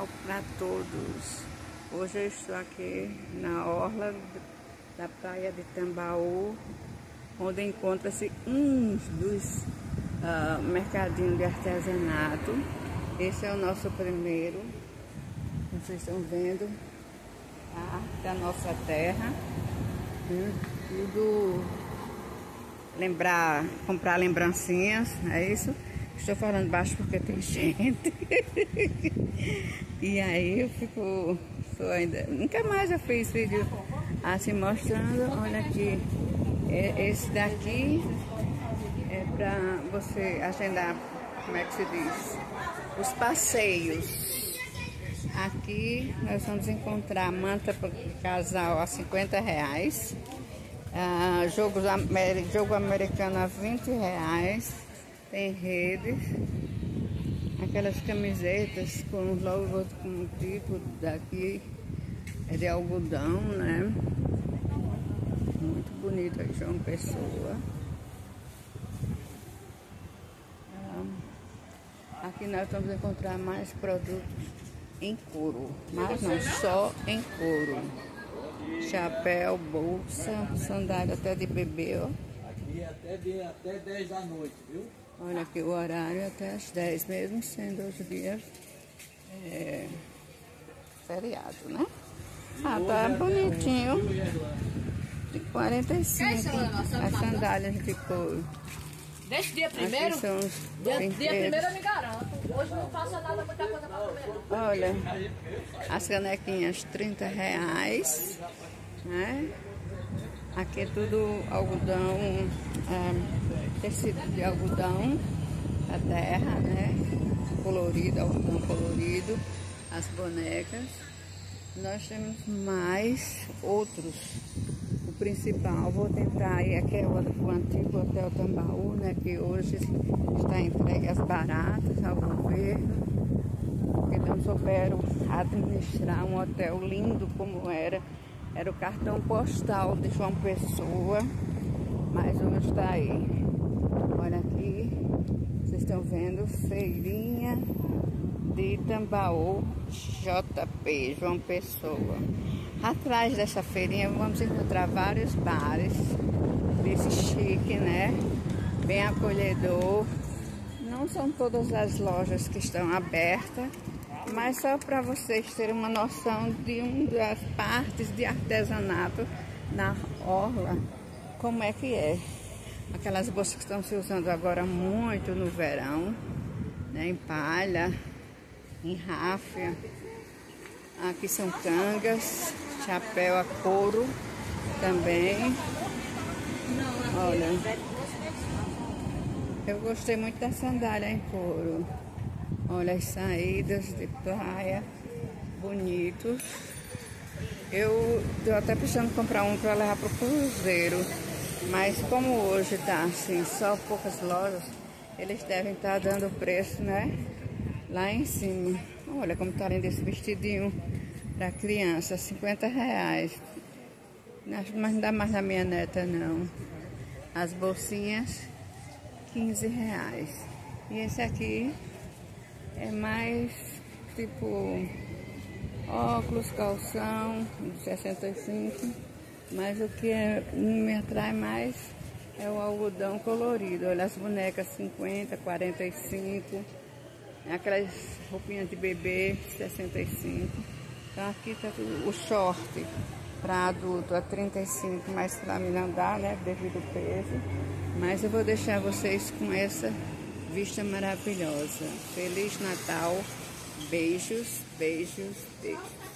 Natal para todos. Hoje eu estou aqui na orla da praia de Tambaú, onde encontra-se um dos mercadinhos de artesanato. Esse é o nosso primeiro. Vocês estão vendo a arte da nossa terra. Tudo comprar lembrancinhas, é isso? Estou falando baixo porque tem gente. E aí eu fico nunca mais eu fiz vídeo assim mostrando. Olha aqui, esse daqui é para você agendar, como é que se diz, os passeios. Aqui nós vamos encontrar manta para casal a R$50, jogo americano a R$20. Tem redes, aquelas camisetas com os logos com o tipo daqui é de algodão, né? Muito bonito aí, João Pessoa. Aqui nós vamos encontrar mais produtos em couro, mas não só em couro. Chapéu, bolsa, sandália até de bebê, ó. Aqui até 10 da noite, viu? Olha aqui o horário até as 10, mesmo sendo os dias feriado, né? Ah, tá bonitinho. De 45, as sandálias de couro. Deixa dia primeiro. Aqui são os dia primeiro eu me garanto. Hoje não passa nada, muita coisa pra comer. Olha, as canequinhas R$30, né? Aqui é tudo algodão, tecido de algodão da terra, né? Colorido, algodão colorido, as bonecas. Nós temos mais outros. O principal, vou tentar ir aqui, é o antigo Hotel Tambaú, né? Que hoje está entregue às baratas ao governo, porque não souberam administrar um hotel lindo como era. Era o cartão postal de João Pessoa, mas hoje está aí. Olha aqui, vocês estão vendo, feirinha de Tambaú, JP, João Pessoa. Atrás dessa feirinha vamos encontrar vários bares, desse chique, né? Bem acolhedor. Não são todas as lojas que estão abertas, mas só para vocês terem uma noção de uma das partes de artesanato na orla, como é que é. Aquelas bolsas que estão se usando agora muito no verão, né, em palha, em ráfia. Aqui são cangas, chapéu a couro também. Olha, eu gostei muito da sandália em couro. Olha as saídas de praia, bonitos. Eu tô até precisando comprar um para levar pro cruzeiro, mas como hoje tá assim, só poucas lojas, eles devem estar dando preço, né? Lá em cima. Olha como tá lindo esse vestidinho para criança, R$50. Mas não dá mais na minha neta não. As bolsinhas, R$15. E esse aqui é mais tipo óculos, calção, de 65. Mas o que me atrai mais é o algodão colorido. Olha as bonecas 50, 45. Aquelas roupinhas de bebê 65. Então aqui tá tudo, o short para adulto a 35, mas para mim não dá, né, devido ao peso. Mas eu vou deixar vocês com essa vista maravilhosa. Feliz Natal. Beijos, beijos, beijos.